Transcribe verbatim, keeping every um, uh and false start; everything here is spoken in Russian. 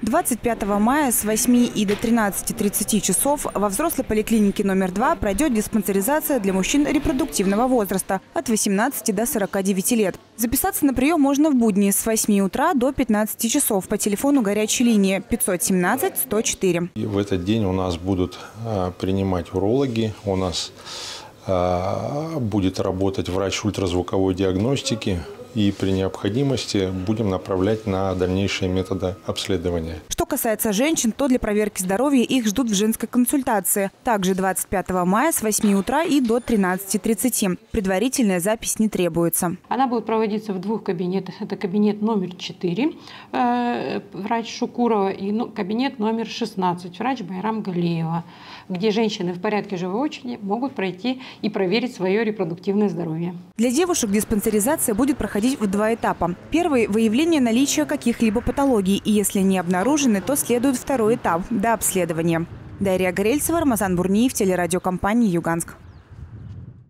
двадцать пятого мая с восьми и до тринадцати тридцати часов во взрослой поликлинике номер два пройдет диспансеризация для мужчин репродуктивного возраста от восемнадцати до сорока девяти лет. Записаться на прием можно в будни с восьми утра до пятнадцати часов по телефону горячей линии пятьсот семнадцать сто четыре. И в этот день у нас будут а, принимать урологи, у нас а, будет работать врач ультразвуковой диагностики. И при необходимости будем направлять на дальнейшие методы обследования. Что касается женщин, то для проверки здоровья их ждут в женской консультации. Также двадцать пятого мая с восьми утра и до тринадцати тридцати. Предварительная запись не требуется. Она будет проводиться в двух кабинетах. Это кабинет номер четыре, э, врач Шукурова, и ну, кабинет номер шестнадцать, врач Байрам Галиева, где женщины в порядке живой очереди могут пройти и проверить свое репродуктивное здоровье. Для девушек диспансеризация будет проходить в два этапа. Первый – выявление наличия каких-либо патологий. И если не обнаружены, то следует второй этап – до обследования. Дарья Горельцева, Рамазан Бурниев, телерадиокомпания «Юганск».